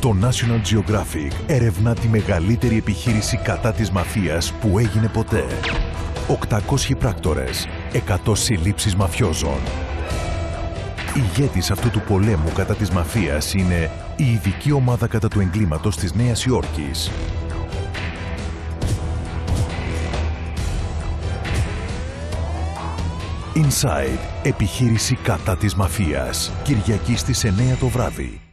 Το National Geographic ερευνά τη μεγαλύτερη επιχείρηση κατά της μαφίας που έγινε ποτέ. 800 πράκτορες, 100 συλλήψεις μαφιόζων. Ηγέτης αυτού του πολέμου κατά της μαφίας είναι η ειδική ομάδα κατά του εγκλήματος της Νέας Υόρκης. Inside, επιχείρηση κατά της μαφίας. Κυριακή στις 9 το βράδυ.